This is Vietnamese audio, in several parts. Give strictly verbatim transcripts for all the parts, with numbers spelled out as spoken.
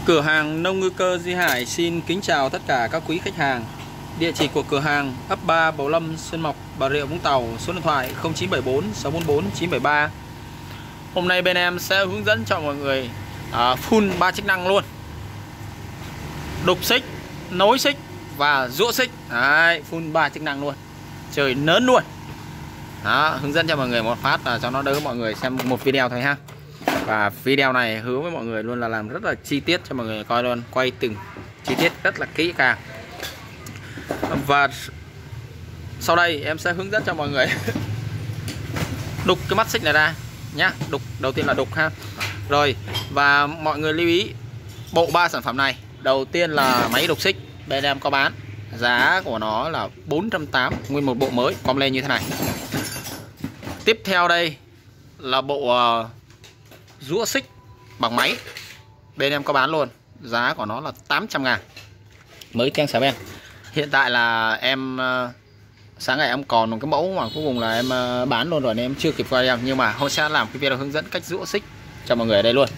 Cửa hàng Nông Ngư Cơ Duy Hải xin kính chào tất cả các quý khách hàng. Địa chỉ của cửa hàng ấp ba Bầu Lâm, Xuân Mộc, Bà Rịa, Vũng Tàu. Số điện thoại không chín bảy bốn sáu bốn bốn chín bảy ba. Hôm nay bên em sẽ hướng dẫn cho mọi người à, full ba chức năng luôn: đục xích, nối xích và rũa xích. Đấy, full ba chức năng luôn, trời nớn luôn. Đó, hướng dẫn cho mọi người một phát là cho nó đỡ mọi người xem một video thôi ha. Và video này hứa với mọi người luôn là làm rất là chi tiết cho mọi người coi luôn, quay từng chi tiết rất là kỹ càng. Và sau đây em sẽ hướng dẫn cho mọi người đục cái mắt xích này ra nhá. Đục đầu tiên là đục ha. Rồi, và mọi người lưu ý bộ ba sản phẩm này. Đầu tiên là máy đục xích, bên em có bán, giá của nó là bốn trăm tám mươi nguyên một bộ mới com lên như thế này. Tiếp theo đây là bộ uh, rũa xích bằng máy, bên em có bán luôn, giá của nó là tám trăm ngàn mới keng xà beng. Hiện tại là em uh, sáng ngày em còn một cái mẫu mà cuối cùng là em uh, bán luôn rồi nên em chưa kịp quay em, nhưng mà hôm sẽ làm cái video hướng dẫn cách rũa xích cho mọi người ở đây luôn.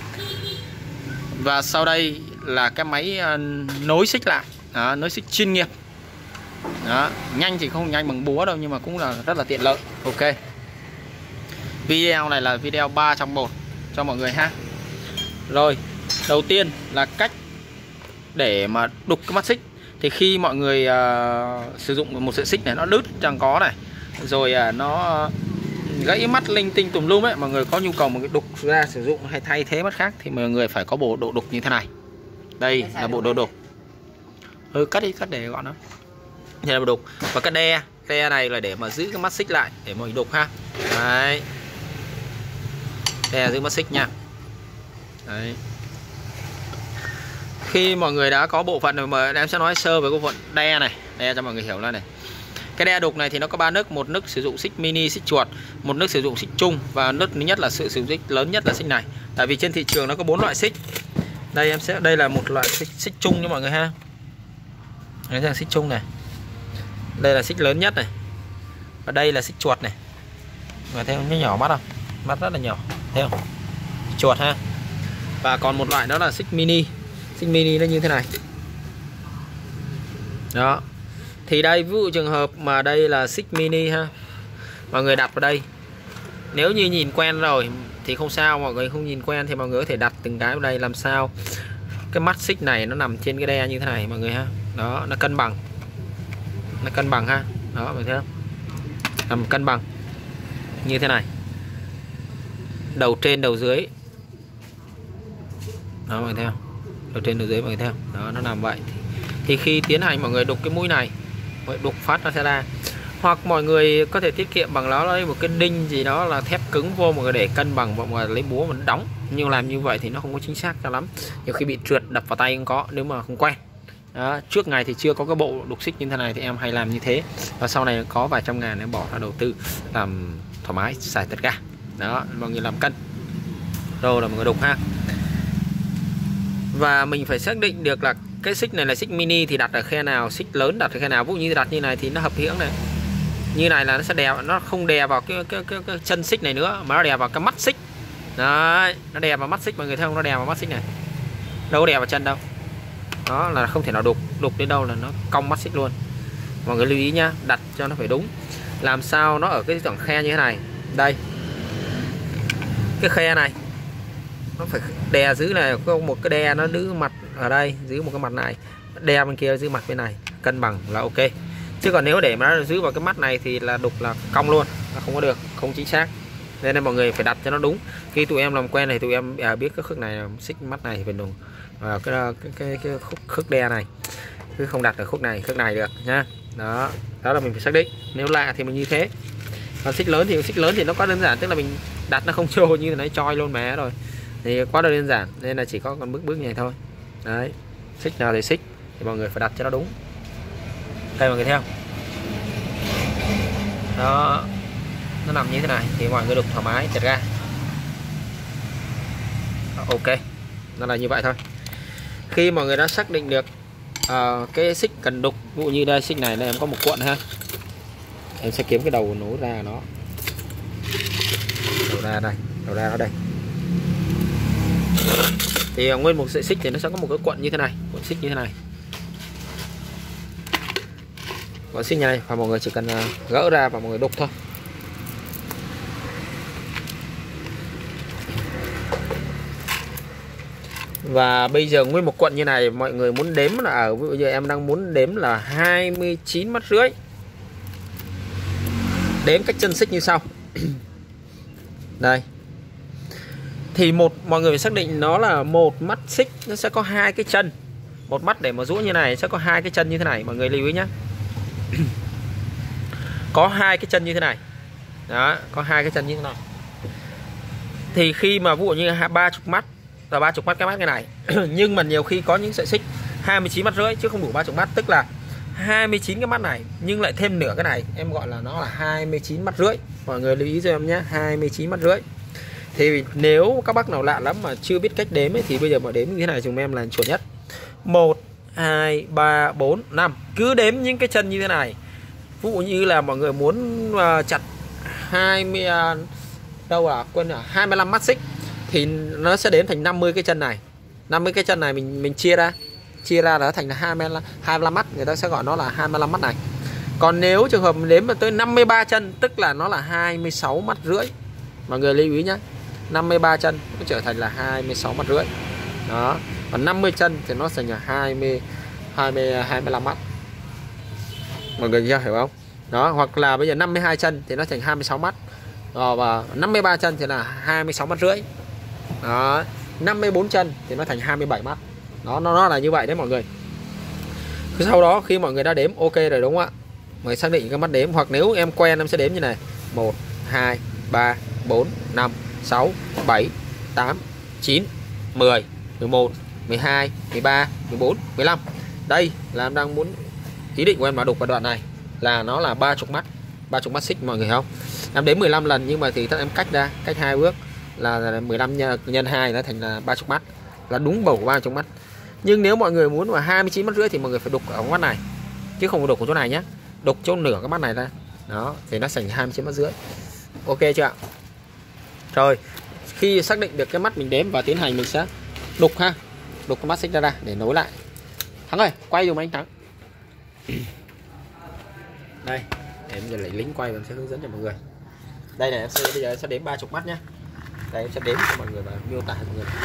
Và sau đây là cái máy uh, nối xích lại. Đó, nối xích chuyên nghiệp. Đó, nhanh thì không nhanh bằng búa đâu nhưng mà cũng là rất là tiện lợi. Ok, video này là video ba trong một cho mọi người ha. Rồi, đầu tiên là cách để mà đục cái mắt xích. Thì khi mọi người uh, sử dụng một sợi xích này nó đứt chẳng có này, rồi uh, nó gãy mắt linh tinh tùm lum ấy, mọi người có nhu cầu một cái đục ra sử dụng hay thay thế mắt khác thì mọi người phải có bộ độ đục như thế này. Đây là bộ độ đục. Ừ, cắt đi, cắt để gọn nó. Đây là bộ đục. Và cái đe, đe này là để mà giữ cái mắt xích lại để mọi người đục ha. Đấy, đe giữ mắt xích nha. Đấy. Khi mọi người đã có bộ phận rồi mà em sẽ nói sơ về bộ phận đe này, đe cho mọi người hiểu là này. Cái đe đục này thì nó có ba nấc, một nấc sử dụng xích mini, xích chuột, một nấc sử dụng xích chung và nấc thứ nhất là sự sử dụng xích lớn nhất là xích này. Tại vì trên thị trường nó có bốn loại xích. Đây em sẽ đây là một loại xích, xích chung cho mọi người ha. Đây là xích chung này. Đây là xích lớn nhất này. Và đây là xích chuột này. Và thấy không, nó nhỏ mắt không? Mắt rất là nhỏ, thấy không? Chuột ha. Và còn một loại đó là xích mini. Xích mini nó như thế này. Đó. Thì đây ví dụ trường hợp mà đây là xích mini ha, mọi người đặt vào đây. Nếu như nhìn quen rồi thì không sao, mọi người không nhìn quen thì mọi người có thể đặt từng cái vào đây làm sao cái mắt xích này nó nằm trên cái đe như thế này mọi người ha. Đó, nó cân bằng. Nó cân bằng ha. Đó, mọi người thấy không? Nằm cân bằng như thế này. Đầu trên đầu dưới. Đó, mọi người thấy không? Đầu trên đầu dưới mọi người thấy không? Đó, nó nằm vậy. Thì khi tiến hành mọi người đục cái mũi này, mọi đục phát nó sẽ ra. Hoặc mọi người có thể tiết kiệm bằng nó lấy một cái đinh gì đó là thép cứng vô, mọi người để cân bằng, mọi người lấy búa mình đóng. Nhưng làm như vậy thì nó không có chính xác cho lắm. Nhiều khi bị trượt đập vào tay cũng có nếu mà không quen. Đó, trước ngày thì chưa có cái bộ đục xích như thế này thì em hay làm như thế. Và sau này có vài trăm ngàn em bỏ ra đầu tư làm thoải mái, xài tất cả. Đó, mọi người làm cân. Rồi là mọi người đục ha. Và mình phải xác định được là cái xích này là xích mini thì đặt ở khe nào, xích lớn đặt ở khe nào. Ví dụ như đặt như này thì nó hợp hiễng này. Như này là nó sẽ đè, nó không đè vào cái, cái, cái, cái chân xích này nữa mà nó đè vào cái mắt xích. Đấy, nó đè vào mắt xích, mọi người thấy không? Nó đè vào mắt xích này. Đâu có đè vào chân đâu. Đó là không thể nào đục, đục đến đâu là nó cong mắt xích luôn. Mọi người lưu ý nhá, đặt cho nó phải đúng. Làm sao nó ở cái khoảng khe như thế này. Đây. Cái khe này nó phải đè giữ này, có một cái đe nó giữ mặt ở đây, giữ một cái mặt này, đe bên kia giữ mặt bên này, cân bằng là ok. Chứ còn nếu để mà nó giữ vào cái mắt này thì là đục là cong luôn, là không có được, không chính xác. Nên là mọi người phải đặt cho nó đúng. Khi tụi em làm quen này tụi em à, biết cái khúc này xích mắt này thì phải đúng à, cái, cái, cái, cái khúc, khúc đe này cứ không đặt ở khúc này, khúc này được nhá. Đó, đó là mình phải xác định. Nếu lạ thì mình như thế. Còn xích lớn thì xích lớn thì nó quá đơn giản, tức là mình đặt nó không trôi như thế này choi luôn mé rồi. Thì quá đơn giản nên là chỉ có con bước bước như này thôi. Đấy, xích nào thì xích thì mọi người phải đặt cho nó đúng. Đây mọi người thấy không? Đó, nó nằm như thế này thì mọi người đục thoải mái chặt ra. Ok, nó là như vậy thôi. Khi mọi người đã xác định được uh, cái xích cần đục, ví dụ như đây xích này đây em có một cuộn ha, em sẽ kiếm cái đầu nối ra nó, đầu ra đây, đầu ra nó đây. Thì nguyên một sợi xích thì nó sẽ có một cái cuộn như thế này, cuộn xích như thế này, cuộn xích như này, và mọi người chỉ cần gỡ ra và mọi người đục thôi. Và bây giờ nguyên một cuộn như này mọi người muốn đếm là ở bây giờ em đang muốn đếm là hai mươi chín mắt rưỡi. Đếm cách chân xích như sau. Đây. Thì một mọi người phải xác định nó là một mắt xích nó sẽ có hai cái chân. Một mắt để mà rũ như này sẽ có hai cái chân như thế này, mọi người lưu ý nhé. Có hai cái chân như thế này. Đó, có hai cái chân như thế này. Thì khi mà ví dụ như ba mươi mắt là ba mươi mắt cái mắt cái này. Nhưng mà nhiều khi có những sợi xích hai mươi chín mắt rưỡi chứ không đủ ba mươi mắt, tức là hai mươi chín cái mắt này nhưng lại thêm nửa cái này, em gọi là nó là hai mươi chín mắt rưỡi. Mọi người lưu ý cho em nhé, hai mươi chín mắt rưỡi. Thì nếu các bác nào lạ lắm mà chưa biết cách đếm ấy, thì bây giờ mà đếm như thế này chúng em là chuẩn nhất. Một, hai, ba, bốn, năm. Cứ đếm những cái chân như thế này. Ví dụ như là mọi người muốn uh, chặt hai mươi uh, đâu là quên là hai mươi lăm mắt xích thì nó sẽ đếm thành năm mươi cái chân này. năm mươi cái chân này mình mình chia ra. Chia ra là thành là hai mươi lăm mắt, người ta sẽ gọi nó là hai mươi lăm mắt này. Còn nếu trường hợp đếm tới năm mươi ba chân tức là nó là hai mươi sáu mắt rưỡi. Mọi người lưu ý nhé, năm mươi ba chân nó trở thành là hai mươi sáu mắt rưỡi. Đó. Còn năm mươi chân thì nó thành là hai mươi, hai mươi, hai mươi lăm mắt. Mọi người hiểu không? Đó, hoặc là bây giờ năm mươi hai chân thì nó thành hai mươi sáu mắt. Đó, và năm mươi ba chân thì là hai mươi sáu mắt rưỡi. Đó. năm mươi bốn chân thì nó thành hai mươi bảy mắt. Đó, nó, nó là như vậy đấy mọi người. Sau đó khi mọi người đã đếm ok rồi đúng không ạ? Mọi người xác định cái mắt đếm, hoặc nếu em quen em sẽ đếm như này: một, hai, ba, bốn, năm, sáu, bảy, tám, chín, mười, mười một, mười hai, mười ba, mười bốn, mười lăm. Đây là em đang muốn, ý định của em là đục vào đoạn này là nó là ba mươi mắt, ba mươi mắt xích mọi người không? Em đếm mười lăm lần nhưng mà thì em cách ra, cách hai bước là mười lăm nhân hai nó thành là ba mươi mắt, là đúng bầu của ba mươi mắt. Nhưng nếu mọi người muốn mà hai mươi chín mắt rưỡi thì mọi người phải đục ở mắt này chứ không có đục ở chỗ này nhé. Đục chỗ nửa cái mắt này ra. Đó, thì nó thành hai mươi chín mắt rưỡi. Ok chưa ạ? Rồi, khi xác định được cái mắt mình đếm và tiến hành mình sẽ đục ha. Đục cái mắt xích ra ra để nối lại. Thắng ơi, quay dùm anh Thắng. Đây, em giờ lấy lính quay và em sẽ hướng dẫn cho mọi người. Đây này, em sẽ bây giờ em sẽ đếm ba mươi mắt nhé. Đây em sẽ đếm cho mọi người và miêu tả cho mọi người.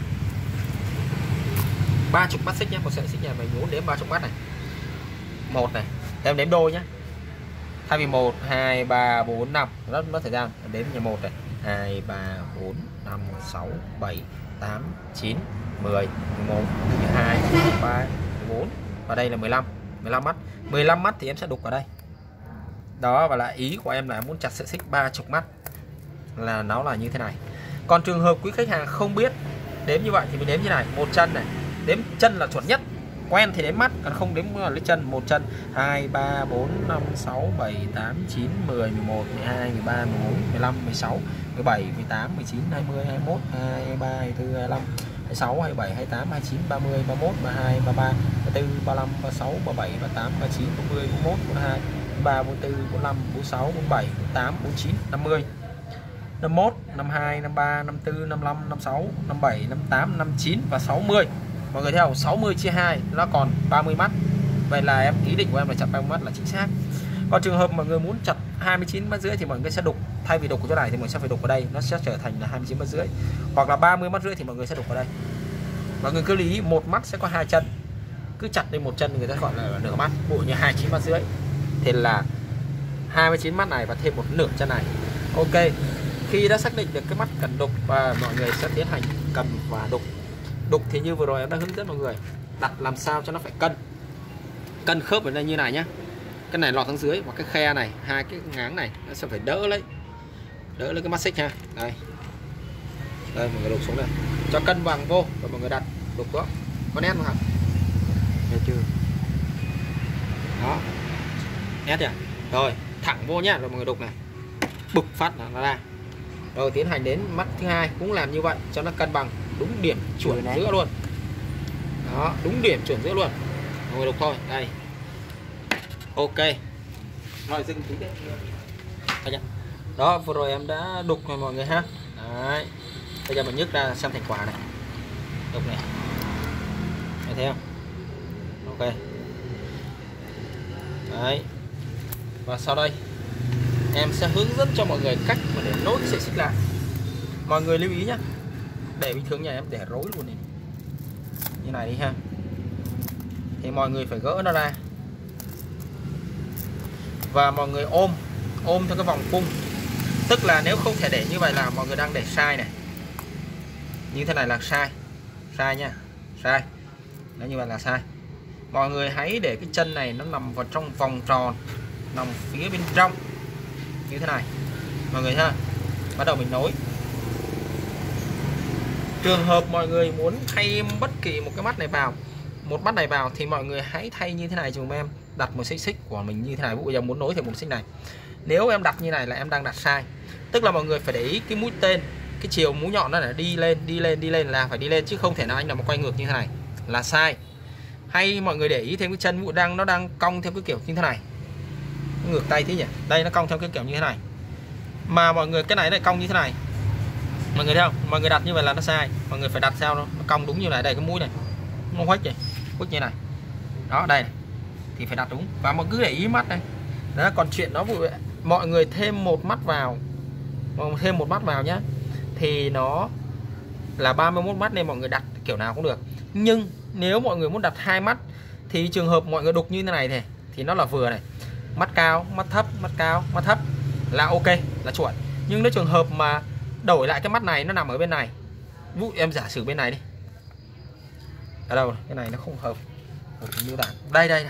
ba mươi mắt xích nhé, một sợi xích này mình muốn đếm ba mươi mắt này. Một này, em đếm đôi nhé. Thay vì một, hai, ba, bốn, năm, nó mất thời gian. Em đếm như một này, hai, ba, bốn, năm, sáu, bảy, tám, chín, mười, mười một, mười hai, mười ba, mười bốn. Và đây là mười lăm, mười lăm mắt. mười lăm mắt thì em sẽ đục vào đây. Đó, và lại ý của em là em muốn chặt sợi xích ba mươi mắt là nó là như thế này. Còn trường hợp quý khách hàng không biết đếm như vậy thì mình đếm như này, một chân này, đếm chân là chuẩn nhất. Quen thì đếm mắt, còn không đếm lấy chân. Một chân, hai, ba, bốn, năm, sáu, bảy, tám, chín, mười, mười một, mười hai, mười ba, mười bốn, mười lăm, mười sáu, mười bảy, mười tám, mười chín, hai mươi, hai mươi mốt, hai mươi ba, hai mươi tư, hai mươi lăm, hai mươi sáu, hai mươi bảy, hai mươi tám, hai mươi chín, ba mươi, ba mươi mốt, ba mươi hai, ba mươi ba, ba mươi tư, ba mươi lăm, ba mươi sáu, ba mươi bảy, ba mươi tám, ba mươi chín, ba mươi, ba mươi mốt, ba mươi hai, ba mươi ba, ba mươi tư, bốn mươi lăm, bốn mươi sáu, bốn mươi bảy, bốn mươi tám, bốn mươi chín, năm mươi, năm mươi mốt, năm mươi hai, năm mươi ba, năm mươi tư, năm mươi lăm, năm mươi sáu, năm mươi bảy, năm mươi tám, năm mươi chín và sáu mươi. Mọi người thấy không? sáu mươi chia hai nó còn ba mươi mắt. Vậy là em ý định của em là chặt ba mươi mắt là chính xác. Còn trường hợp mọi người muốn chặt hai mươi chín mắt rưỡi thì mọi người sẽ đục, thay vì đục ở chỗ này thì mình sẽ phải đục ở đây, nó sẽ trở thành là hai mươi chín mắt rưỡi. Hoặc là ba mươi mắt rưỡi thì mọi người sẽ đục ở đây. Mọi người cứ lưu ý một mắt sẽ có hai chân. Cứ chặt lên một chân người ta gọi là nửa mắt. Bộ như hai mươi chín mắt rưỡi thì là hai mươi chín mắt này và thêm một nửa chân này. Ok. Khi đã xác định được cái mắt cần đục và mọi người sẽ tiến hành cầm và đục. Đục thì như vừa rồi em đã hướng dẫn mọi người đặt làm sao cho nó phải cân cân khớp ở đây như này nhá. Cái này lọt xuống dưới và cái khe này, hai cái ngáng này nó sẽ phải đỡ lấy đỡ lấy cái mắt xích ha. Đây đây mọi người đục xuống đây cho cân bằng vô và mọi người đặt đục đó có nét không hả? Nghe chưa? Đó, nét chưa? Rồi thẳng vô nhá, rồi mọi người đục này bực phát là nó ra. Rồi tiến hành đến mắt thứ hai cũng làm như vậy cho nó cân bằng đúng điểm chuẩn giữa luôn. Đó, đúng điểm chuẩn giữa luôn. Mọi người đục thôi. Đây. Ok. Rồi dừng tí đấy. Đó, vừa rồi em đã đục rồi mọi người ha. Đấy. Bây giờ mình nhấc ra xem thành quả này. Đục này người thấy không? Ok. Đấy. Và sau đây em sẽ hướng dẫn cho mọi người cách mà để nối cái sợi xích lại. Mọi người lưu ý nhé, để bình thường nhà em để rối luôn này, như này đi ha, thì mọi người phải gỡ nó ra và mọi người ôm ôm theo cái vòng cung. Tức là nếu không thể để như vậy là mọi người đang để sai này, như thế này là sai, sai nha, sai. Nếu như vậy là sai. Mọi người hãy để cái chân này nó nằm vào trong vòng tròn, nằm phía bên trong như thế này mọi người ha. Bắt đầu mình nối. Trường hợp mọi người muốn thay bất kỳ một cái mắt này vào, một mắt này vào thì mọi người hãy thay như thế này dùm em, đặt một xích xích của mình như thế này. Bây giờ muốn nối thì một xích này, nếu em đặt như này là em đang đặt sai. Tức là mọi người phải để ý cái mũi tên, cái chiều mũi nhọn nó là đi lên đi lên đi lên là phải đi lên, chứ không thể nào anh nào mà quay ngược như thế này là sai. Hay mọi người để ý thêm cái chân mũi đang nó đang cong theo cái kiểu như thế này, ngược tay thế nhỉ, đây nó cong theo cái kiểu như thế này, mà mọi người cái này lại cong như thế này, mọi người thấy không? Mọi người đặt như vậy là nó sai. Mọi người phải đặt sao nó cong đúng như này. Đây cái mũi này nó khuếch này, khuếch như này đó, đây này. Thì phải đặt đúng và mọi cứ để ý mắt này đó. Còn chuyện đó vụ mọi người thêm một mắt vào, thêm một mắt vào nhá, thì nó là ba mươi mốt mắt nên mọi người đặt kiểu nào cũng được. Nhưng nếu mọi người muốn đặt hai mắt thì trường hợp mọi người đục như thế này này thì nó là vừa này, mắt cao mắt thấp, mắt cao mắt thấp là ok, là chuẩn. Nhưng nếu trường hợp mà đổi lại cái mắt này nó nằm ở bên này, vụ em giả sử bên này đi, ở đâu cái này nó không hợp, hợp miêu tả đây đây này.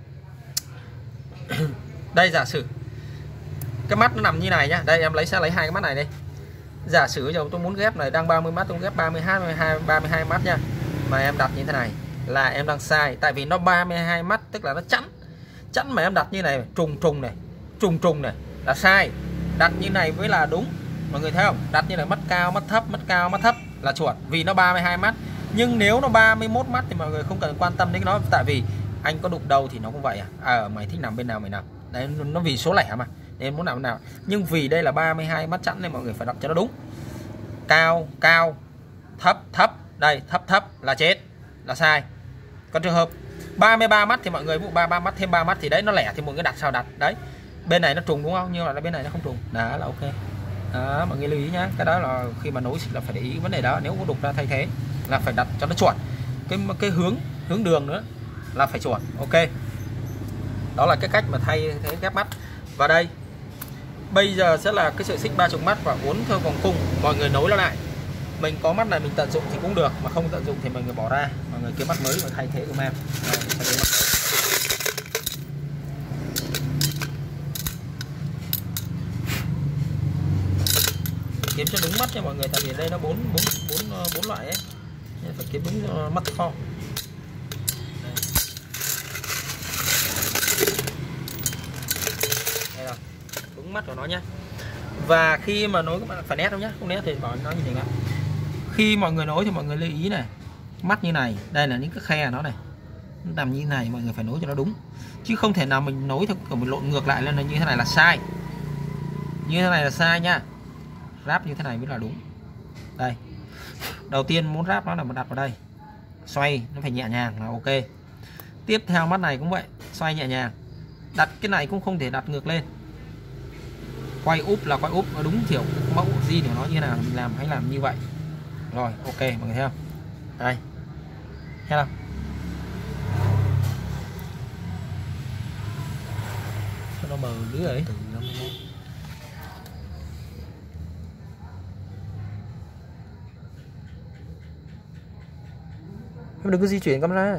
Đây giả sử cái mắt nó nằm như này nhá, đây em lấy sẽ lấy hai cái mắt này đây. Giả sử giờ tôi muốn ghép này đang ba mươi mắt, tôi ghép ba mươi hai ba mươi hai mắt nha, mà em đặt như thế này là em đang sai. Tại vì nó ba mươi hai mắt tức là nó chẵn chẵn, mà em đặt như này trùng trùng này, trùng trùng này là sai. Đặt như này mới là đúng, mọi người thấy không? Đặt như này mắt cao mắt thấp, mắt cao mắt thấp là chuẩn, vì nó ba mươi hai mắt. Nhưng nếu nó ba mươi mốt mắt thì mọi người không cần quan tâm đến nó, tại vì anh có đục đâu thì nó cũng vậy à. À mày thích nằm bên nào mày nằm đấy, nó vì số lẻ mà nên muốn nằm bên nào. Nhưng vì đây là ba mươi hai mắt chẵn nên mọi người phải đặt cho nó đúng. Cao cao, thấp thấp, đây thấp thấp là chết, là sai. Còn trường hợp ba mươi ba mắt thì mọi người vụ ba mươi ba mắt thêm ba mắt thì đấy nó lẻ thì mọi người đặt sao đặt đấy. Bên này nó trùng đúng không, nhưng mà bên này nó không trùng, đó là ok. Đó, mọi người lưu ý nhá, cái đó là khi mà nối xích là phải để ý vấn đề đó. Nếu có đục ra thay thế là phải đặt cho nó chuẩn. Cái cái hướng hướng đường nữa là phải chuẩn, ok. Đó là cái cách mà thay thế ghép mắt. Và đây bây giờ sẽ là cái sợi xích ba mươi mắt và uốn theo vòng cung, mọi người nối nó lại. Mình có mắt này mình tận dụng thì cũng được, mà không tận dụng thì mọi người bỏ ra, mọi người kiếm mắt mới và thay thế của em. Kiếm cho đúng mắt cho mọi người, tại vì đây nó bốn bốn bốn bốn loại ấy, nên phải kiếm đúng mắt kho. Đây rồi, đúng mắt của nó nhá. Và khi mà nối các bạn phải nét đâu nhá, không nét thì bảo nó như thế nào. Khi mọi người nối thì mọi người lưu ý này, mắt như này, đây là những cái khe nó này, nó nằm như này, mọi người phải nối cho nó đúng, chứ không thể nào mình nối theo kiểu mình lộn ngược lại lên là như thế này là sai, như thế này là sai nha. Ráp như thế này mới là đúng. Đây, đầu tiên muốn ráp nó là mình đặt vào đây, xoay nó phải nhẹ nhàng là ok. Tiếp theo mắt này cũng vậy, xoay nhẹ nhàng. Đặt cái này cũng không thể đặt ngược lên, quay úp là quay úp nó đúng kiểu mẫu gì của nó như nào mình làm, hãy làm như vậy. Rồi ok mọi người thấy không? Đây, thấy không? Cho nó mờ đứa ấy. Em đừng có di chuyển camera.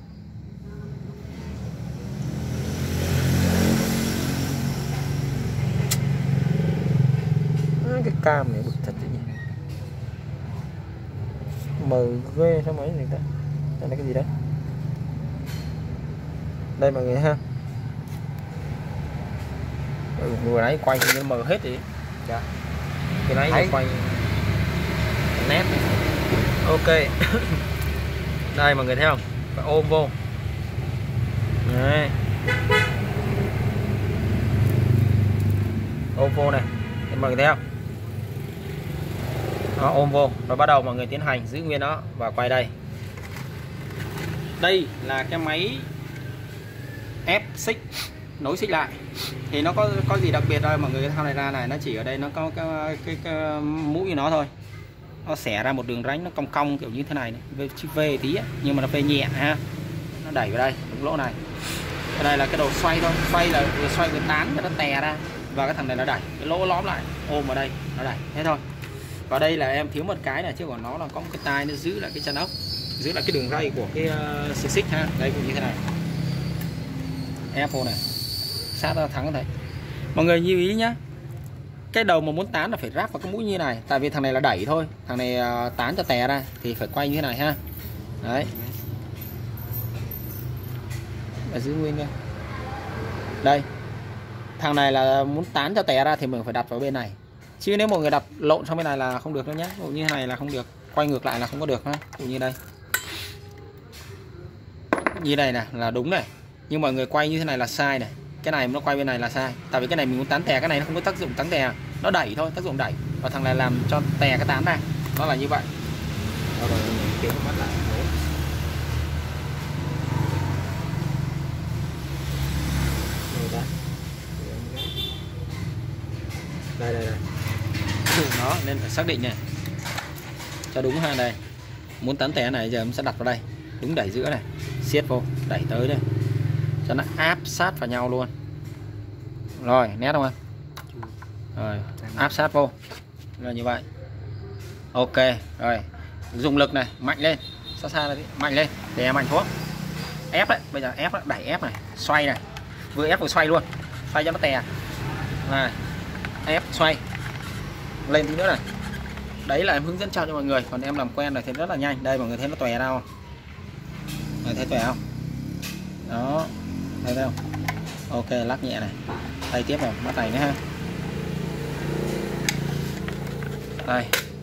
Cái cam này bực thật đấy nhỉ, mờ ghê sao mấy người ta. Đây là cái gì đấy, đây mọi người ha. Ừ, vừa nãy quay thì mờ hết đi. Dạ. Cái nãy thấy quay nét này. Ok. Đây mọi người thấy không, phải ôm vô đấy, ôm vô này, mọi người thấy không? Đó, ôm vô rồi bắt đầu mọi người tiến hành giữ nguyên nó và quay đây. Đây là cái máy ép xích, nối xích lại. Thì nó có có gì đặc biệt đâu mọi người, cái thao này ra này nó chỉ ở đây nó có cái, cái, cái, cái mũi của nó thôi. Nó xẻ ra một đường rãnh nó cong cong kiểu như thế này, này. Chữ V tí ấy, nhưng mà nó về nhẹ ha. Nó đẩy vào đây, đúng lỗ này. Ở đây là cái đầu xoay thôi, xoay là xoay cái tán cho nó tè ra. Và cái thằng này nó đẩy, cái lỗ lõm lại, ôm vào đây, nó đẩy, thế thôi. Và đây là em thiếu một cái này, chứ còn nó là có một cái tai nó giữ lại cái chân ốc, giữ lại cái đường ray của cái uh, xích xích ha. Đây cũng như thế này. Apple này, sát ra thắng thấy. Mọi người lưu ý nhá. Cái đầu mà muốn tán là phải ráp vào cái mũi như này, tại vì thằng này là đẩy thôi, thằng này uh, tán cho tè ra thì phải quay như thế này ha. Đấy. Và giữ nguyên nha. Đây. Thằng này là muốn tán cho tè ra thì mình phải đặt vào bên này. Chứ nếu mọi người đặt lộn sang bên này là không được đâu nhé. Như thế này là không được, quay ngược lại là không có được ha. Cũng như đây. Như này nè là đúng này. Nhưng mọi người quay như thế này là sai này. Cái này nó quay bên này là sai. Tại vì cái này mình muốn tán tè, cái này nó không có tác dụng tán tè, nó đẩy thôi, tác dụng đẩy. Và thằng này làm cho tè cái tán này. Nó là như vậy. Rồi rồi mình kéo mắt lại. Đây đây đây. Nó nên phải xác định này. Cho đúng ha. Đây. Muốn tán tè này giờ mình sẽ đặt vào đây. Đúng đẩy giữa này. Siết vô, đẩy tới đây. Cho nó áp sát vào nhau luôn. Rồi, nét không anh? Rồi, áp sát vô. Là như vậy. Ok, rồi. Dùng lực này, mạnh lên. Xa xa đi, mạnh lên, đè mạnh xuống. Ép đấy, bây giờ ép đấy, đẩy ép này, xoay này. Vừa ép vừa xoay luôn. Xoay cho nó tè. Này. Ép xoay. Lên tí nữa này. Đấy là em hướng dẫn cho cho mọi người, còn em làm quen rồi thì rất là nhanh. Đây mọi người thấy nó tòe ra không? Mọi người thấy tòe không? Đó. Thấy không? Ok, lắc nhẹ này. Tay tiếp vào mắt này nữa ha. Đây.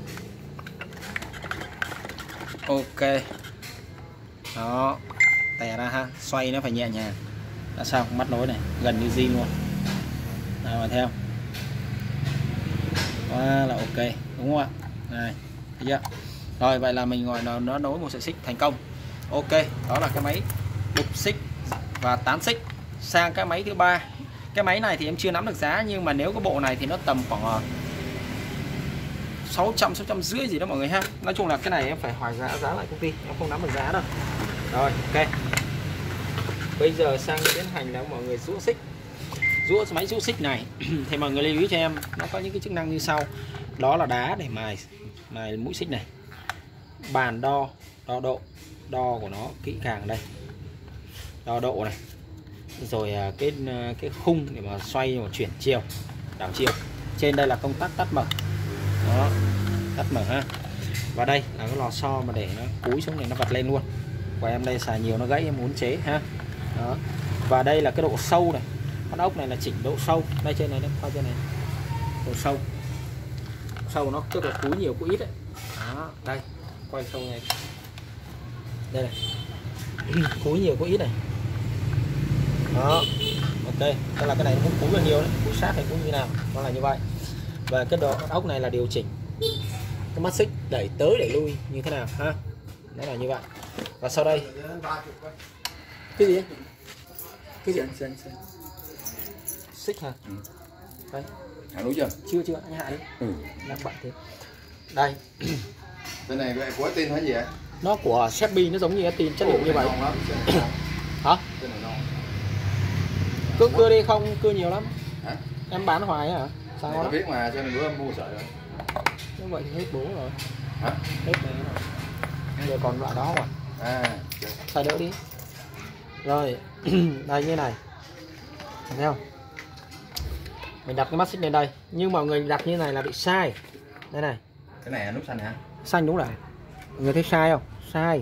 Ok. Đó. Tè ra ha. Xoay nó phải nhẹ nhàng. Đã sao? Mắt nối này, gần như zin luôn. Nào mà theo. Quá là ok, đúng không ạ? Này, thấy chưa? Rồi vậy là mình gọi nó nó nối một sợi xích thành công. Ok, đó là cái máy đục xích và tán xích. Sang cái máy thứ ba. Cái máy này thì em chưa nắm được giá, nhưng mà nếu cái bộ này thì nó tầm khoảng sáu trăm sáu trăm rưỡi gì đó mọi người ha. Nói chung là cái này em phải hỏi giá giá lại công ty, em không nắm được giá đâu. Rồi, ok. Bây giờ sang tiến hành là mọi người rũ xích. Rũ máy rũ xích này thì mọi người lưu ý cho em, nó có những cái chức năng như sau. Đó là đá để mài mài mũi xích này. Bàn đo, đo độ, đo của nó kỹ càng đây. Đo độ này. Rồi cái cái khung để mà xoay và chuyển chiều, đảo chiều. Trên đây là công tắc tắt mở. Đó, tắt mở ha. Và đây là cái lò xo mà để nó cúi xuống để nó vặt lên luôn. Và em đây xài nhiều nó gãy em muốn chế ha. Đó. Và đây là cái độ sâu này. Con ốc này là chỉnh độ sâu. Đây trên này, qua trên này. Độ sâu. Sâu nó tức là cúi nhiều cúi ít đấy. Đó, đây. Quay sâu này. Đây này. Cúi nhiều cúi ít này. Đó. Ok, tức là cái này cũng cúi là nhiều đấy, cúi sát hay cúi như nào, nó là như vậy. Và cái độ ốc này là điều chỉnh cái mắt xích đẩy tới đẩy lui như thế nào ha. Nó là như vậy. Và sau đây cái gì? Cái gì? Xích hả? Ừ. Đây. Hạ đúng chưa? Chưa chưa, anh hạ đi. Ừ. Đang bận thế. Đây. Cái này của Estin hay gì vậy? Nó của Sharpie, nó giống như Estin, chất liệu như vậy. Hả? Cái này non. Cứ cưa đi không, cưa nhiều lắm. Hả? Em bán hoài hả? Sao Này, đó? tôi biết mà, cho nên bữa em mua sợi rồi. Như vậy thì hết bố rồi. Hả? Hết này rồi. Giờ còn loại đó rồi. À. Xài đỡ đi. Rồi, đây như này. Thấy không? Mình đặt cái mắt xích lên đây, nhưng mà người đặt như này là bị sai. Đây này. Cái này là nút xanh hả? Xanh đúng rồi. Mọi người thấy sai không? Sai.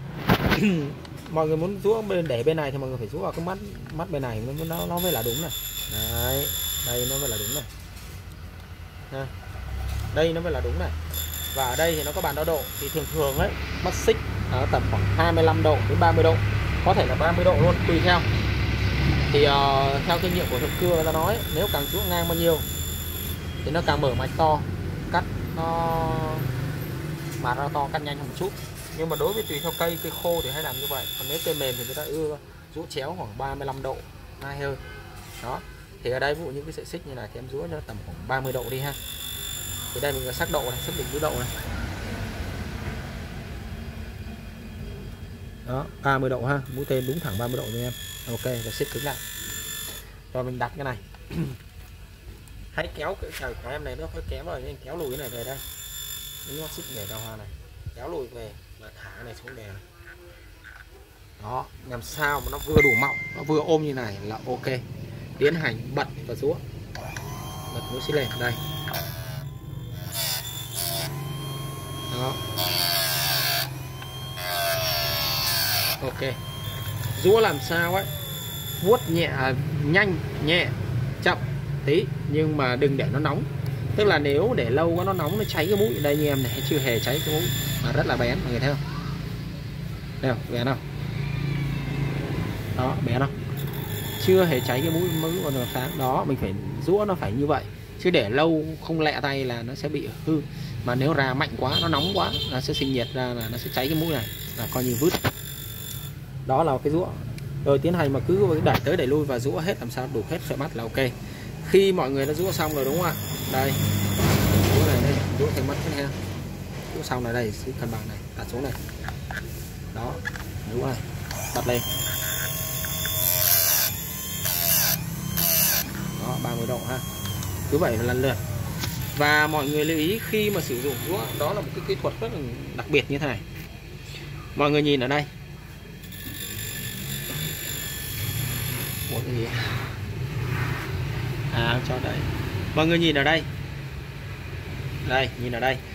Mọi người muốn rũ bên để bên này thì mọi người phải rũ vào cái mắt mắt bên này nó nó mới là đúng này. Đấy, đây nó mới là đúng này. Ha. Đây nó mới là đúng này. Và ở đây thì nó có bàn đo độ, thì thường thường ấy, mắt xích ở tầm khoảng hai mươi lăm độ đến ba mươi độ, có thể là ba mươi độ luôn tùy theo. Thì uh, theo kinh nghiệm của thợ cưa người ta nói, nếu càng rũ ngang bao nhiêu thì nó càng mở mạch to, cắt nó mà ra to, cắt nhanh hơn một chút. Nhưng mà đối với tùy theo cây, cây khô thì hay làm như vậy. Còn nếu cây mềm thì người ta ưa rũa chéo khoảng ba mươi lăm độ hai hơi. Đó. Thì ở đây ví dụ như cái sợi xích như này thì em rũa cho tầm khoảng ba mươi độ đi ha. Thì đây mình có sắc độ này, xác định cái độ này. Đó, ba mươi độ ha, mũi tên đúng thẳng ba mươi độ cho em. Ok, và xích cứng lại. Rồi mình đặt cái này. Hãy kéo cái trời của em này nó phải kéo rồi, nên kéo lùi cái này về đây. Những mắt xích để đào hoa này, kéo lùi về và thả cái này xuống đè này. Đó, làm sao mà nó vừa đủ mọng, nó vừa ôm như này là ok. Tiến hành bật và rũa. Bật mũi xích lên đây. Đó. Ok. Rũa làm sao ấy, vuốt nhẹ, nhanh, nhẹ, chậm tí, nhưng mà đừng để nó nóng. Tức là nếu để lâu quá nó nóng, nó cháy cái mũi. Đây như em này, chưa hề cháy cái mũi mà rất là bén, mọi người thấy không? Đây không? Bén không? Đó, bén không? Chưa hề cháy cái mũi, mũi còn sáng. Đó, mình phải rũa nó phải như vậy. Chứ để lâu không lẹ tay là nó sẽ bị hư. Mà nếu ra mạnh quá, nó nóng quá, nó sẽ sinh nhiệt ra là nó sẽ cháy cái mũi này, là coi như vứt. Đó là cái rũa. Rồi tiến hành mà cứ đẩy tới đẩy lui và rũa hết làm sao đủ hết sợi mắt là ok. Khi mọi người đã rũa xong rồi đúng không ạ? Đây, rũa này đây, rũa thành mắt cái ha. Rũa xong này đây, giữ cân bằng này, đặt xuống này. Đó, rũa này, đặt lên. Đó, ba mươi độ ha. Cứ vậy lần lượt. Và mọi người lưu ý khi mà sử dụng rũa, đó là một cái kỹ thuật rất là đặc biệt như thế này. Mọi người nhìn ở đây. Ủa cái gì? À, cho đây. Mọi người nhìn ở đây. Đây, nhìn ở đây.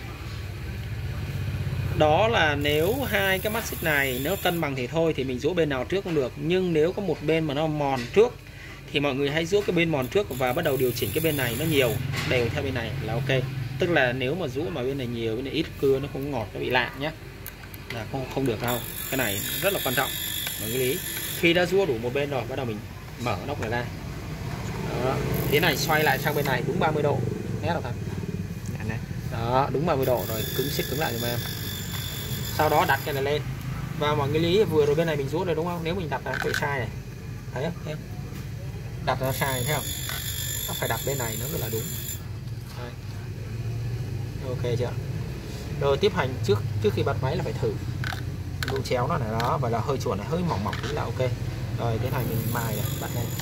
Đó là nếu hai cái mắt xích này nếu cân bằng thì thôi thì mình rũa bên nào trước cũng được. Nhưng nếu có một bên mà nó mòn trước thì mọi người hãy rũa cái bên mòn trước và bắt đầu điều chỉnh cái bên này nó nhiều đều theo bên này là ok. Tức là nếu mà rũa mà bên này nhiều, bên này ít cưa nó không ngọt, nó bị lạ nhé, là không không được đâu. Cái này rất là quan trọng. Mọi người lý. Khi đã rũa đủ một bên rồi bắt đầu mình mở nóc này ra. Đó. Thế này xoay lại sang bên này đúng ba mươi độ. Nét đâu thật. Đó, đúng ba mươi độ rồi, cứng xích cứng lại giùm em. Sau đó đặt cái này lên. Và mọi người lý vừa rồi bên này mình rũa rồi đúng không? Nếu mình đặt là bị sai này. Thấy không? Thấy không? Đặt nó sai thấy không? Nó phải đặt bên này nó mới là đúng. Đây. Ok chưa? Rồi tiếp hành trước trước khi bật máy là phải thử độ chéo nó này đó, và là hơi chuột này hơi mỏng mỏng tí là ok. Rồi tiến hành mình mài này, bắt lên.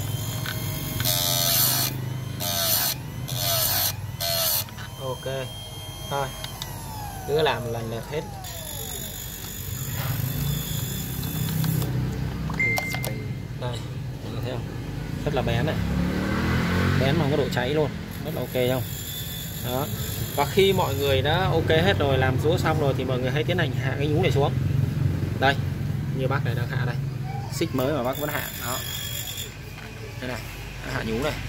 Ok. Thôi. Cứ làm lần lượt hết. Đây, mọi người thấy không? Rất là bén này. Bén mà có độ cháy luôn, rất là ok không? Đó. Và khi mọi người đã ok hết rồi, làm rũa xong rồi thì mọi người hãy tiến hành hạ cái nhúng này xuống. Đây, như bác này đang hạ đây. Xích mới mà bác vẫn hạ, đó. Đây này, hạ nhúng này.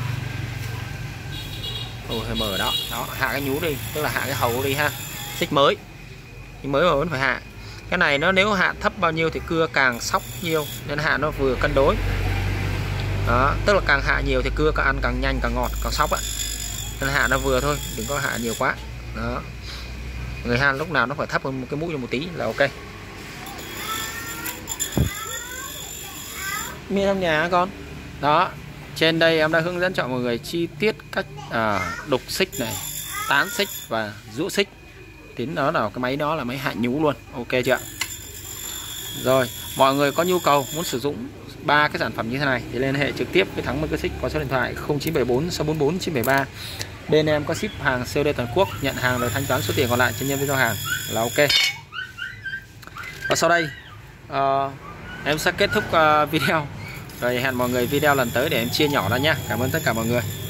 Ồ, hơi mở đó. Đó, hạ cái nhú đi, tức là hạ cái hầu đi ha. Xích mới. Nhưng mới mà vẫn phải hạ. Cái này nó nếu hạ thấp bao nhiêu thì cưa càng sóc nhiều, nên hạ nó vừa cân đối. Đó, tức là càng hạ nhiều thì cưa càng ăn càng nhanh, càng ngọt, càng sóc á. Nên hạ nó vừa thôi, đừng có hạ nhiều quá. Đó. Người hạ lúc nào nó phải thấp hơn một cái mũi cho một tí là ok. Miên trong nhà hả con? Đó. Trên đây em đã hướng dẫn cho mọi người chi tiết cách à, đục xích này, tán xích và rũ xích. Tính đó là cái máy đó là máy hạ nhú luôn. Ok chưa? Rồi, mọi người có nhu cầu muốn sử dụng ba cái sản phẩm như thế này thì liên hệ trực tiếp với Thắng Micro Xích qua số điện thoại không chín bảy bốn sáu bốn bốn chín bảy ba. Bên em có ship hàng xê ô đê toàn quốc, nhận hàng rồi thanh toán số tiền còn lại cho nhân viên giao hàng là ok. Và sau đây uh, em sẽ kết thúc uh, video. Rồi hẹn mọi người video lần tới để em chia nhỏ ra nhé. Cảm ơn tất cả mọi người.